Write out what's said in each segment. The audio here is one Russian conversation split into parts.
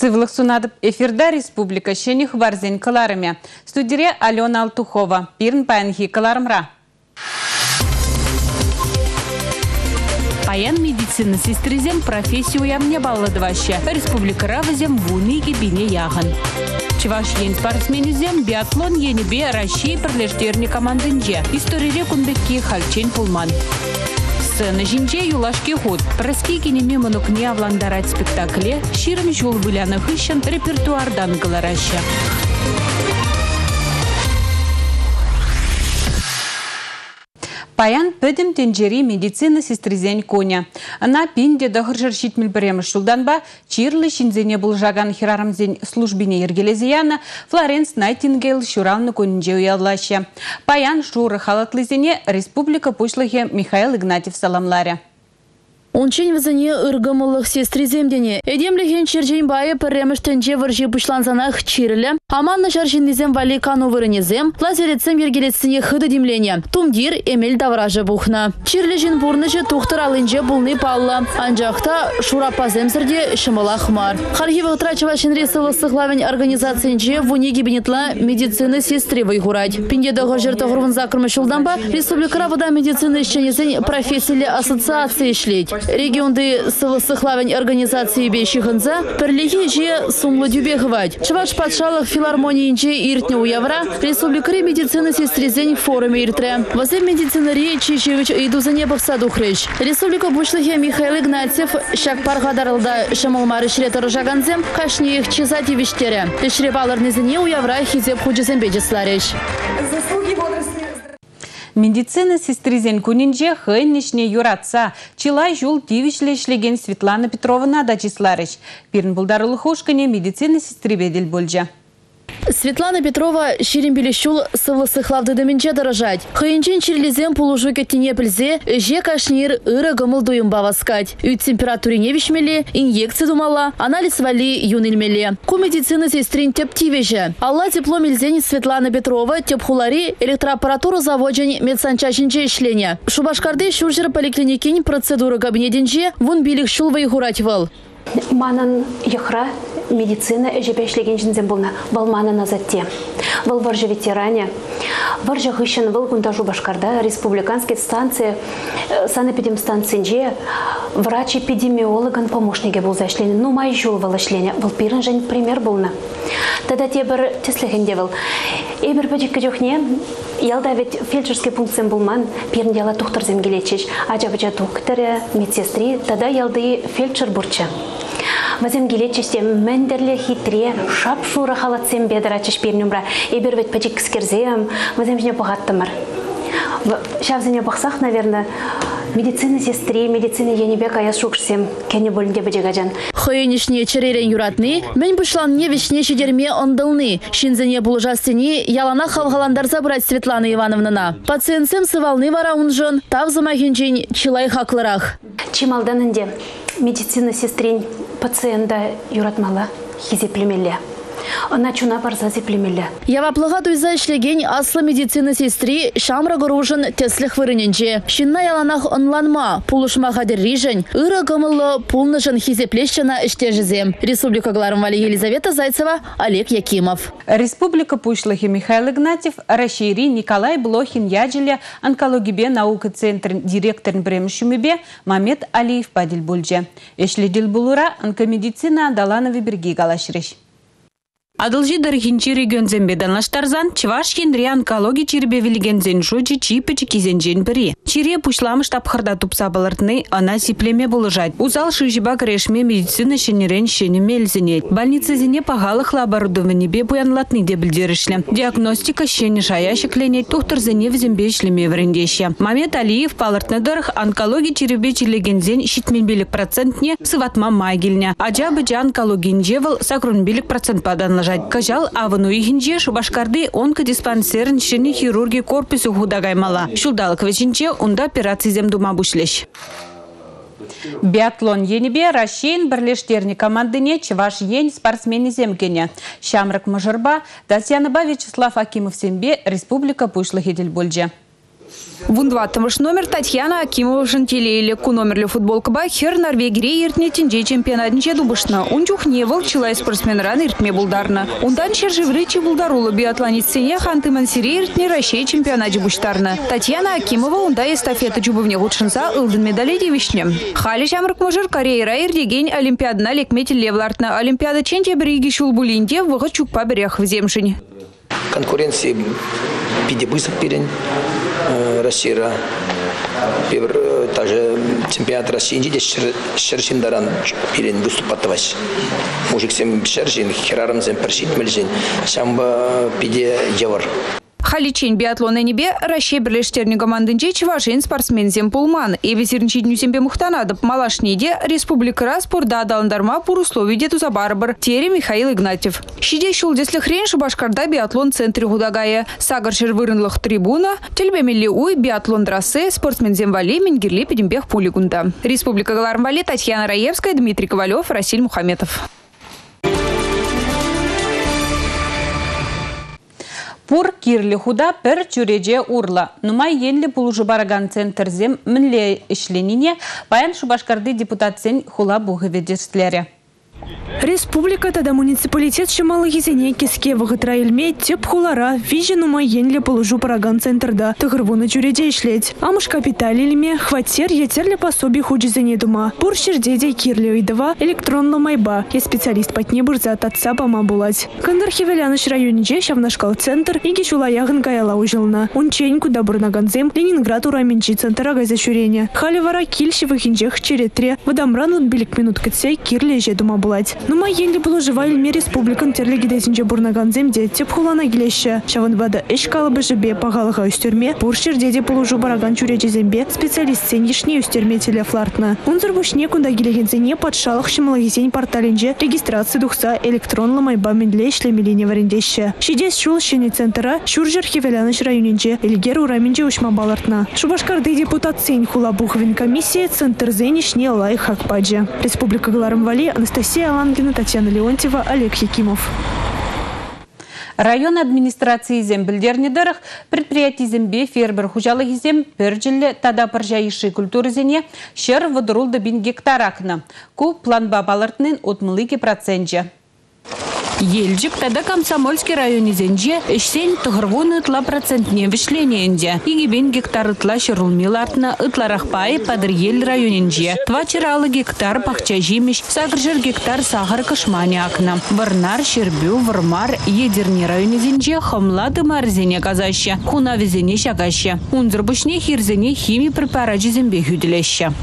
Сывлых сунадып эфирда республика шених варзен каларыме. Студире Алена Алтухова. Пирн паянхи каларымра. Паян медицина сестризем профессию ямне балладываще. Республика равазем вуниги бине яхан. Чеваш ен спортсменизем биатлон енебе России пролеждерни командынже. История кундыки хальчен пулман. Сцена жинже юлашки ход. Проски кинеме монукне авландарать спектакле. Ширым жол выляных ищен репертуардан галараща. Паян пөдім тенджери медицина сестризен коня. Она пинде дохыржыр шитмел біремі шулданба, чирлы шинзене бұл жаган хирарымзен службине ергелезияна Флоренс Найтингейл шуралны конінже уяллашы. Паян шуры халатлызене республика пушлығы Михаил Игнатьев саламларя. Ончень вазане ыргымылық сестриземдене. Эдемлеген чержень байы пірреміштенже варжи пушланзанах чирлі. Аманны жаржиннезем вали кану вырынезем, лазерецем ергелетсіне хыды демлене. Тумдир эмель давражы бухна. Чирлежін бурныжы тухтыр алынже булны палла. Анжақта шурапазем сірде шымыла хмар. Хархивы трачывашын ресылы сықлавен организациянже вуни гибинетла медицины сестри вайгурать. Пиндедығы жерті ғырвын закырмы шулданба республика равыда медицины ишченезен профессиялі ассоциации шлеть. Регионды сылысықлавен организации бейшіғынза пірлігі же сумлы дюбегывать. Чываш патшалық филармонийінже иртне уявра республикари медицины сестризен форуме иртре. Вазем медицинари Чичевич идузане бақсаду хрыш. Республика бушлығы Михаил Игнатьев шак парғадарылда шамалмары шретары жаганзем кашне их чизативиштере. Тешребаларнезіне уявра хизеп худжизен беджеслареш. Медицина сестризен кунинже хыннишне юратса. Чилай жул тивишле шлеген Светлана Петровна дачисларыш. Пирн булдарылы хошкане медицина сестрибедел больжа. Светлана Петрова ширимбелешул сывлысықлавды дымінже дырыжать. Хыйынчен чирлизем пулужу кеттіне пілзе, же кашнир ыры гымыл дуым баваскать. Үй температурине вишмеле, инъекция думала, анализ вали юнилмеле. Ку медицина сестрин теп тивеже. Алла диплом ильзень Светлана Петрова теп хулари электроаппаратуру заводжень медсанчашинче ишлене. Шубашкарды шуржер поликлиникин процедуры кабинетинче вун билик шул вайгурать вал. Манан яхра медицина ежебешлеген жинзен болна. Вал манан азатте. Вал варжа ветеране. Варжа хыщен вал гундажу Башкарда, республиканские станции, санэпидемстанциинже, врач-эпидемиологан помощнике был зашлен. Ну, май жул вал шлен. Вал пирен жень пример болна. Тогда те бір теслеген девал. И бір бәдік кәдіхне, ялда ведь фельдшерский пунктсен болман, пирен дела тухтар земгелечеш. Аджа-баджа докторы, медсестри, тогда ялды фельдшер бурча. Вазем гелечесте мендерле хитре, шапшура халатсем бедрачеш пирнюмра. И бір ведь бәдік кіскерзем, вазем жіне бұғаттымыр. Шавзене бақсақ, наверное, медицина сестре, медицина енебек аяс шукшсем, кәне болінде бәдегажан. Хойнишне черерен юратны, мен бұшланне вешне шедерме ондылны. Шинзене бұл жастыне ялана халғаландар забрать Светлана Ивановнана. Пациентсем сывалны вара унжын, тавзыма хенчен чилай хақлырах. Чималданынде медицина сестрен пациента юратмала хизеплемеле. Она чуна барза зеплемеле. Яваплыға туйза ішлеген аслы медицина сестри шамра ғыружын тесліх вырыненже. Шинна яланақ онланма, пулышма қадыррижен, ыры гымылы пулнышын хизеплешчана іштежізем. Республика Гларымвали Елизавета Зайцева, Олег Якимов. Республика пушлығы Михаил Игнатьев, Рашири Николай Блохин Яджиля, онкологибе наука центр директорн бремшумебе Мамед Алиев Падил Бульже. Эшледил булура онкомедицина Даланови берги галашриш. Адылжи дархинчи регион зембеданлаштарзан, чеваш хенри онкологи чирбе вилгензен жуджи чипечи кизенжен бири. Чире пушламыш тапхарда тупса балартны, она сиплеме булыжать. Узал шужибак решме медицина шенерен шенеме эльзенет. Больница зене пагалыхла оборудование бе буянлатны дебілдерішлі. Диагностика шене шаяшекленет, тухтар зене в зембе шлеме врендеща. Мамед Алиев палартны дырх онкологи чирбе чирлегензен шитменбелік процентне сыватма майгельня. Аджабыджа онкологинжевал сакрунбелік процент паданлажать. Кажал авану ихинже Шубашкарды онкодиспансерн шене хирурги корпусу худагаймала. Шулдалық вечинче онда операциязем дума бушлеш. Биатлон енебе Рашейн бірлештерні командыне чеваш ен спортсмені земгене. Шамрак Мажырба, Татьяна Вячеслав Акимов сембе республика пушлы хедель больже. Вундваттамыш номер Татьяна Акимова жантилейлі. Ку номерлі футболка ба хер Норвегире иртне тенже чемпионатынче дубышна. Унчух не был чилай спортсменран иртме булдарна. Ундан шержевричи булдарулы биатлонистсене ханты мансире иртне Россия чемпионат буштарна. Татьяна Акимова унда эстафета джубывне гудшинса ылдын медали девишне. Хали жамрык мыжыр Корея ирдеген олимпиадына лекмети левлартна. Олимпиада ченте бриги шулбулинде вғы чукпа берех в земшин. Конкуренции пидебысок перен Россия, также чемпионат России, здесь шершиндаран перен выступать. Мужик всем шершин, херарам зем першит мельзин, самба пиде девор. Халичень биатлона небе Россия бірлештерні командынче чывашен спортсмензем пулман. Эвесернчи днюсембе мухтанадып малашнеде республика спорда адаландарма пурусловиде тузабарбар Тере Михаил Игнатьев. Шиде шулдеслі хрен Шубашкарда биатлон центре худагая. Сагаршер вырынлых трибуна, тельбемелли уй биатлон драссе спортсмензем вали менгерле педембех пулигунда. Республика Галарм вали Татьяна Раевская, Дмитрий Ковалев, Расиль Мухаметов. Пур кирлі худа пір чуреже урла. Нумай енлі пулужу бараган центрзем мінле ішленіне паян Шубашкарды депутатсен хула бұғы ведерслері. Республика тада муниципалитет шымалы кезене кеске вағытра елме теп хулара вижен нумай енлі пулужу бараган центрда тұғырвуны чуреде ішлет. Амыш капитал елме хватер етерлі пособи худжизене дума. Пур шердеде кирлі уйдыва электронлы майба. Е специалист патне бұрза татса бама булать. Кандыр Хевеляныш районеже шавнашкал центр иге шулаяғын каяла ужылна. Унчень куда бурнаганзем Ленинград ураменчи центра газа шурене. Халивара кильши вахинчех черетре. Вадамран лунбелик минут кытсе кирлі же дума булать. Нума енли было жива илме республикан терлегидесінче бурнаганземде теп хулана келеші. Шаванбада эш калыбы жібе пағалыға үстерме, буршердеде пулужу бараган чуречезембе специалист сен ешне үстерме телефлартна. Унзыр бушне кунда келегензене патшалық шымылығызен порталинже регистрация духса электронлы майба менле ишлемелине варендеші. Шидес шул шені центра Шуржер Хевеляныш районенже Эльгер ураменже ушма балартна. Шубашкарды депутат сен хула буховин комиссия центр зенешне лай хакпаджи. Республика Галарм вали Анастасия Алангина, Татьяна Леонтьева, Олег Якимов. Район администрации зембілдернедерах предприятий зембе фербер хужалы зем перджелі тада паржайыши культуры зене шер водырулды 1000 гектаракна. Ку план бабалартнын отмылыки процентже. Ельджик тада Комсомольский районе зенже эшсен тұғырвуны ытла процентне вишлененде. Иги 1000 гектар ытла шырулмилартна ытларахпай падыр ел районенже. 2 гектар пахча жимеш, сагржер гектар сахар кашмане акна. Варнар, Шербю, Вармар, Едерни районе зенже хамлады марзене казаще, хуна везене шагаще. Унзырбышне хирзене хими препараджи зембе хюделеще.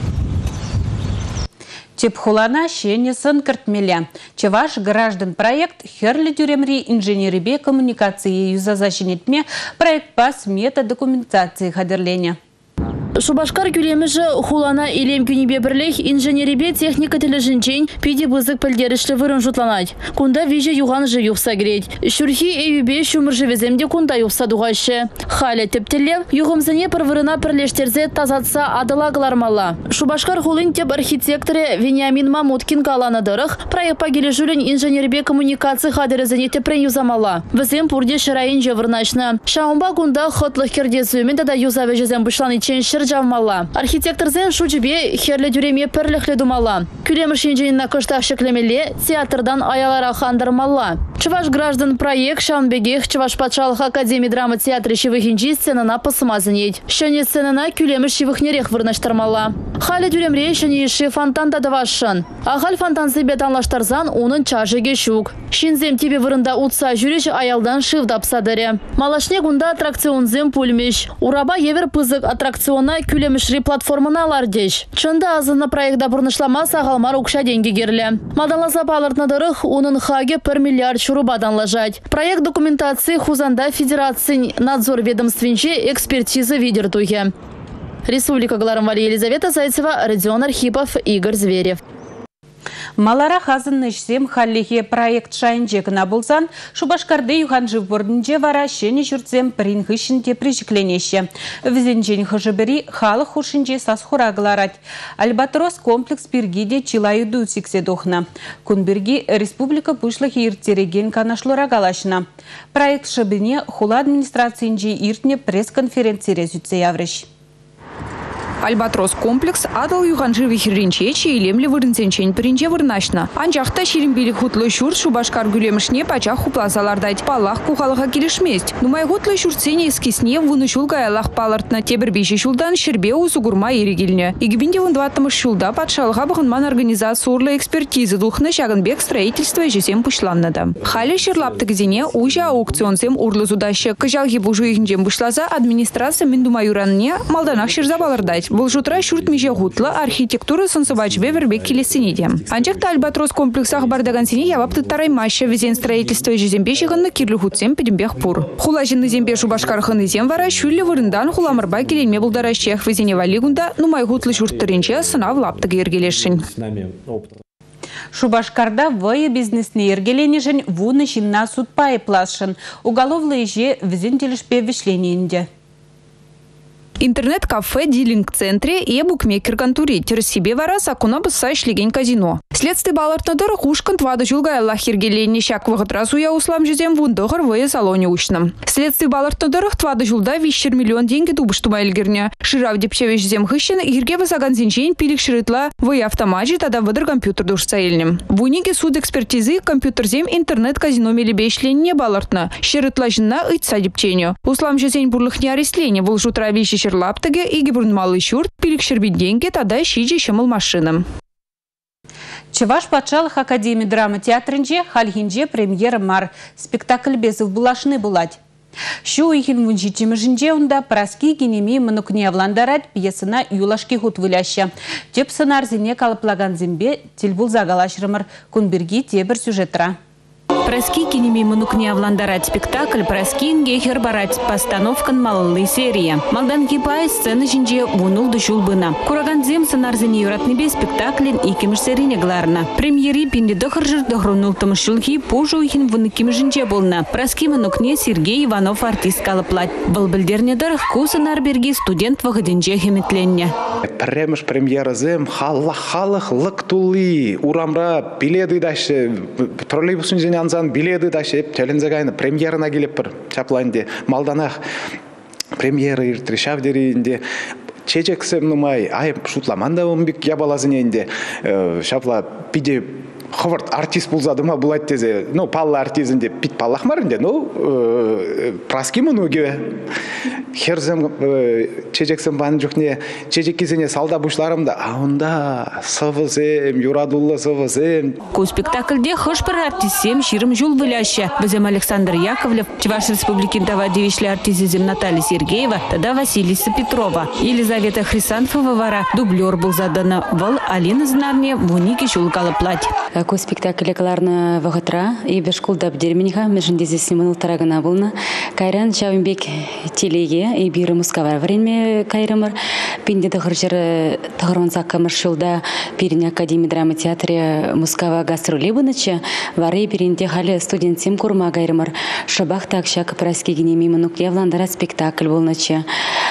Тепхулана шене сын кіртмелі. Чеваш граждан проект херлі тюремри инженерибе коммуникации юзазащенетме проект пас мета документации хадерленя. Шубашкар күлемежі хулана илем күнебе бірлех инженерибе техника тілі жінчен пиде бұзық пілдерішлі вырын жұтланад. Кунда виже юған жы юқса керет. Шүрхи эйюбе шумыр живеземде кунда юқса дуғашы. Халі тіптілі юғымзіне бір вырына пірлештерзе тазатса адылагылармала. Шубашкар хулын теп архитекторы Вениамин Мамуткин каланадырық проектпа келешулін инженерибе коммуникации хадерізіне тепрен юзамала. Візем пурде шырайын жевырнашны. Шаумба кунда хотлық кердесуымен дада юзаве жезем бұшлан ичен жавмала. Архитекторзен шучебе херлі дүреме пірліхлі думала. Күлеміш инженина кыштақ шекленмеле театрдан аялара хандырмала. Чываш граждан проект Шаунбегех Чываш патшалық академии драма театры шивыхинчи сценана пасымазынет. Шыне сценана күлеміш шивыхнерех вырнаштармала. Халі дүремре шыне иши фонтан дадавашын. Ағал фонтансы бетанлаштарзан оның чажыге шук. Шинзем тебе вырында утса жүреш аялдан шивдапсадыре. Малашне гунда аттракционзем пульмеш. Ураба евер пызык аттракциона күлемішри платформана алардеш. Чында азына проектда бұрнышлама сағалмар ұқша денге керлі. Маданласа палыртнадырық оның хаге 1 миллиард шурубадан лажать. Проект документации хузанда федерации надзор ведомственче экспертизы видертухе. Республика Галарм вали Елизавета Зайцева, Родион Архипов, Игорь Зверев. Малара хазынны жсем халлихе проект шайынже кына болсан, Шубашкарды юханжы бордынже вара шені жүртсем принхышынте прижікленеше. Візенжен хыжыбері халық хушынже сасхурагыларать. Альбатрос комплекс пиргиде чилаюду сикседохна. Кунберги республика пушлахи ирттереген канашлорагалашына. Проект шабыне хула администрациинже иртне пресс-конференция зютсе яврыш. Альбатрос комплекс адал юганжы вихиринче чиелемлі вырынсенчен пірінже вырнашна. Анжақта шерімбелі хутлы шүрт Шубашкар гүлемішне пачақ хупласалардайд. Паллах кухалыға келішмест. Нумай хутлы шүртсене ескесіне вуны шулға айлақ палыртна тебір бейші шулдан шербе узугурма ерегеліне. Игібінде вындваттымыш шулда патшалыға бұғынман организация урлы экспертизы духны шагынбек строительство жесем пушланнады. Халі шерлапты гізене ужа аукционсем урлы зудашы. Кыжалғы бұжу егінжен бұшлаза администрация мендума юранне малданақ шерзабалардайд. Бұл жұтра шүрт меже ғутлы архитектура сынсыбачбе вербек келесінеде. Анчақта Альбатрос комплексах бардаган сене явапты тараймашы везен строительство жезембе жығынны кирлі хутсем педембех пур. Хула жынны зембе Шубашкархын изем вара шүлі вырындан хуламырба келенме бұлдара шех везене валигунда нумай ғутлы шүрттірінче сынав лаптығы ергелешін. Шубашкарда вайы бизнесне ергеленежін вуны жинна судпайы плашын. Уголовлы еже візен телешпе вишленейінде. Интернет-кафе дилинг-центре и букмекер-контуре. Терс себе вара сакуна бысса ишлеген казино. Следствие балартнадыр хушкан твады julga Аллах ергеленне шак вағытрасу я услам жезем вундығыр вайы салоне ушным. Следствие балартнадыр твады julda 5 миллион деньги дубыштума эльгерне. Ширав депчеве жезем хыщен ерге высаган зинчейн пилик шырытла вайы автомажи тада выдыр компьютер душса эльнем. В унике суд экспертизы компьютерзем интернет-казино мелебе ишленне балартна. Шырытла жынна ыйтса депченю. Услам жезен бурлыхне арестлене был жутра вещи лаптыге и гибрунмалы шурт пилик шербит деньги тада щиджи шамыл машинам. Чеваш патшалых академии драма театрынже хальхинже премьера мар. Спектакль безов булашны булать. Шу ихин вунжичимы жинже унда праски генеми манукне авландарать пьесына юлашки хут выляща. Теп сынар зине калыплаган зимбе тельбул загалашрымыр кунберги тебір сюжетра. Праски кинеми манукне авландарать спектакль праскин гейхер барать постановкан малый серия. Малдан кипай сцены жинже вунул душул бына. Кураганзем сценарзине юратныбе спектаклин и кемшсерине гларна. Премьери пинди дохаржир дохрунул тамшилхи пужу ихин вуныким жинже болна. Праски манукне Сергей Иванов артист калыплать. Был бельдернедер кусанар берги студент вагадинже хеметленне. Премьер премьера зем халах лыктулы урамра биледы даши троллейбусын жинянзан биледы даши телензагайны премьерына келіп бір чапланде малданах премьера иртри шавдеринде чечексем нумай айып шутламанда умбик ябалазыненде шапла пиде ховард артист булзадыма булать тезе ну палла артизинде пит паллахмарынде ну праски мунуге херзем чечексем бан жукне чечекизине салда бушларымда аунда сывызем юрадулла сывызем ку спектакльде хошпар артистсем ширым жул выляща бізем Александр Яковлев Чуваш республикин тава девишлі артизизем Наталья Сергеева тада Василиса Петрова Елизавета Хрисанфова вара дублер был задана вал Алина Знарне вуники шулкалы плать. Ку спектакль кларна вагатра и бешкулда бдермениха межендезе снимал тарагана булна кайран чавимбек телеге и биры мускава время кайрамар пинде дохаржер тахарванса камаршулда пирин академии драма театре мускава гастролебыныча вары пиринде хали студентсем курма кайрамар шабах такшак праски генеми манук явландара спектакль булнача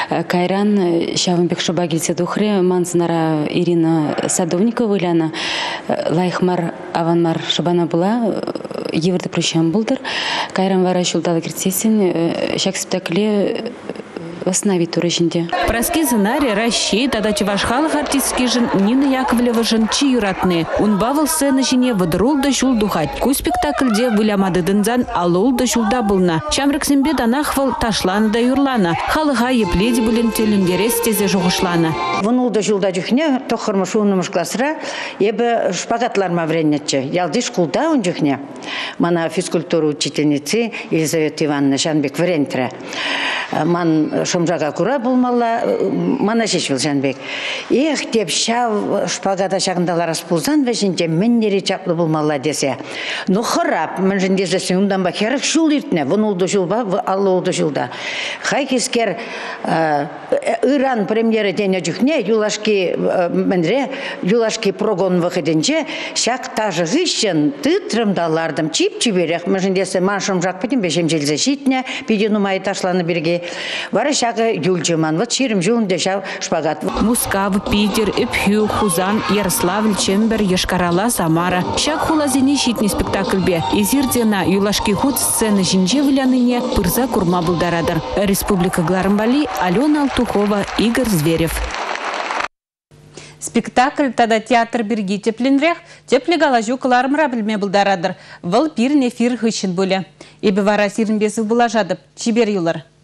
кайран чавимбек шабагилсе духре манснара Ирина Садовникова выляна лайхмар аванмар шабана была еврды прощам булдыр кайран вара шулдалы киртсесин шак спектакле основе турышинде. Праски сценарий Ращи тада Чувашхалых артистский жен Нина Яковлева жен чиюратны. Он бавыл сцены жіне выдрул да шул духать. Ку спектакльде вылямады дынзан алул да шулда булна. Чамрыксембе данахвал ташланы да юрлана. Халыға епледи булен телінгерес тезе жоғышлана. Вынул да шулда жүхне тоқырмыш уынымыш классыра ебі шпагатларма вреннетче. Ялды шкулда он жүхне. Мана физкультура учительницы Елизавета Ивановна Жанбек врентре. Ман шумжаға күра болмалла мана шеш Жанбек. Ех деп шав шпагада шағындалар ас болсан вәжінде мен нере чаплы болмалла десе. Ну хырап, мен жіндесі сөңімдан ба керік шул иртіне, вон олды жыл ба, аллы олды жылда. Хай кескер Иран премьері дене жүхне, юлашки менре, юлашки прогон выходенче, шак тажы ғышын тытрымдалардым, чип-чиберек, мен жіндесі маншым жақ бітін бешем желзе шитіне, пидену май ташланы бірге. Вары шағы юлжыман, вот ширим жуынды шау шпагат. Мускав, Питер, Эпхю, Хузан, Ярославль, Чембер, Ешкарала, Самара. Шак хулазини щитный спектакльбе. Изирдена юлашки худ сцены жинже вляныне пырза курма булдарадыр. Республика Гларымбали, Алена Алтухова, Игорь Зверев. Спектакль тада театр бірге тепленрек, теплегалажу кыларымра білме бұлдарадыр. Выл пирін эфир хыщын бөлі. Эбі вара сирінбесів бұла жадып, чибер юлар.